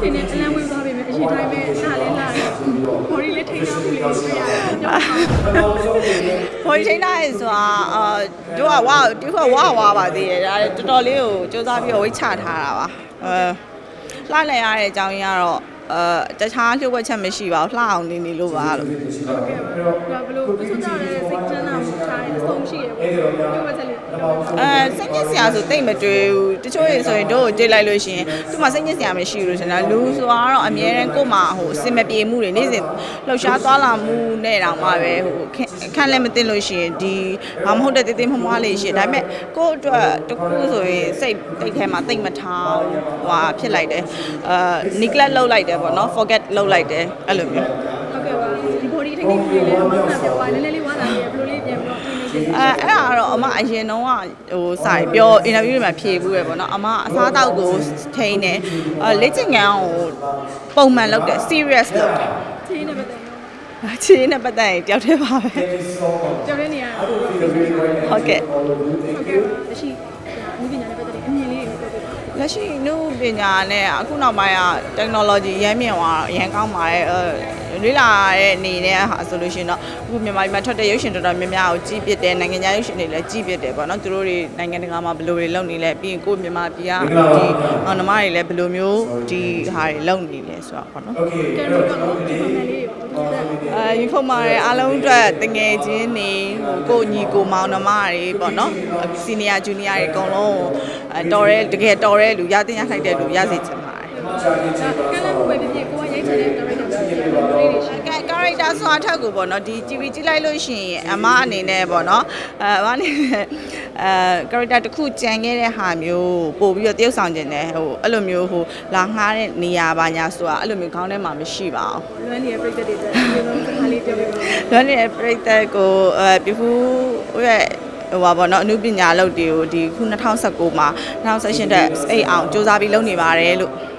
ထင်တယ်အလံဝင်သွားပြီမယ်အရင်တိုင်းပဲနားလဲလာတယ်ဘော်ဒီလေးထိန်းထားမှုလေးတွေ့ရတယ်ဟိုချိန်တိုင်းဆိုတာတို့ကဝါတူကဝါပါသေးတယ်ဒါတော်တော်လေးကိုစူးစမ်းပြီးတော့ဝိတ်ချထားတာပါလှလိုက်ရတဲ့အကြောင်းရင်းကတော့တခြားလျှို့ဝှက်ချက်မရှိပါဘူးလှအောင်နေလို့ပါလို့ဟုတ်ကဲ့ပါဘယ်လိုပစုံကြတဲ့စိတ်ချမ်းသာမှုထားတဲ့အဆုံးရှိရပေါ့လျှို့ဝှက်ချက်လေးစိတ်ညစ်စရာဆိုတိတ်မတွေ့ဘူးတချို့ရေဆိုရင်တို့ကိုကြိတ်လိုက်လို့ရှိရင်သူ့မှာစိတ်ညစ်စရာမရှိဘူးလို့ရှင်တာလူဆိုတာကတော့အမြဲတမ်းကို့မှာဟိုအစင်မပြေမှုတွေနေ့စဉ်လှုပ်ရှားသွားလာမှုနဲ့တောင်မှပဲဟိုခန့်လည်းမသိလို့ရှိရင်ဒီဘာမဟုတ်တဲ့တေးမမွားလေးရှိဒါပေမဲ့ကို့အတွက်တခုဆိုရင်စိတ်တိတ်ထဲမှာတိတ်မထားဟိုဖြစ်လိုက်တယ်neglect လုပ်လိုက်တယ်ပေါ့နော် forget လုပ်လိုက်တယ်အဲ့လိုမျိုးဟုတ်ကဲ့ပါဒီ body technique တွေလည်းအမှန်ပြောပါနည်းနည်းလေးဝါလာနေဘယ်လိုလေးပြန်ပြီးတော့အဲ့ဒါကတော့အမအရင်တော့ဟိုစာပြော interview တွေမှာဖြေဘူးပဲပေါ့နော်အမအစားတောက်ကိုထိန်းတယ်လက်ကျင်ငန်းကိုပုံမှန်လုပ်တယ် serious လုပ်တယ်ချေးနဲ့ပတ်သက်ချေးနဲ့ပတ်သက်ရင်တယောက်တည်းပါပဲကြောက်တဲ့နေရာဟုတ်ကဲ့လက်ရှိနည်းပညာနဲ့ပတ်သက်တဲ့အမြင်လေးတွေပြောပြပါလက်ရှိနည်းပညာနဲ့အခုနောက်ပိုင်းက technology ရမ်းမြင့်သွားတော့ရမ်းကောင်းပါတယ်လေ့လာတဲ့အနေနဲ့ဟာဆိုလို့ရှိရင်တော့အခုမြန်မာပြည်မှာထွက်တဲ့ရုပ်ရှင်တော်တော်များများကိုကြည့်ပြတယ်နိုင်ငံခြားရုပ်ရှင်တွေလည်းကြည့်ပြတယ်ပေါ့နော်သူတို့တွေနိုင်ငံတကာမှာဘယ်လိုတွေလုပ်နေလဲပြီးရင်ကိုမြန်မာပြည်ကဒီအောင်နှမတွေလည်းဘယ်လိုမျိုးဒီဟာတွေလုပ်နေလဲဆိုတော့ပေါ့နော်ယူဖုံမာတွေအားလုံးအတွက်တငယ်ချင်းတွေဟိုကိုညီကိုမောင်နှမတွေပေါ့နော်စီနီယာဂျူနီယာတွေအကုန်လုံးတော်ရဲတကယ်တော်ရဲလူရတင်ရထိုက်တဲ့လူရစေချင်ပါတယ်ကဲလည်းဘယ်ဖြစ်ကိုကရိုက်ချင်တဲ့ character character ဆိုတာထက်ကိုပေါ့နော်ဒီ TV ကြည့်လိုက်လို့ရှိရင်အမအနေနဲ့ပေါ့နော်အမအနေနဲ့character တစ်ခုကြံခဲ့တဲ့ဟာမျိုးပို့ပြီးတော့တရုပ်ဆောင်ခြင်းတယ်ဟိုအဲ့လိုမျိုးဟိုလာငှားတဲ့နေရာပါညာဆိုတာအဲ့လိုမျိုးခေါင်းထဲမှာမရှိပါဘူးလွမ်းနေတဲ့ပြိတ္တတွေတက်ဒီလိုခါလေးပြောပြပါလွမ်းနေတဲ့ပြိတ္တကိုပြဖူးရဲ့ဟိုပါပေါ့နော်အနုပညာလုပ်တွေကိုဒီခု2019မှာ2018တက်အိတ်အောင်စူးစမ်းပြီးလုပ်နေပါတယ်လို့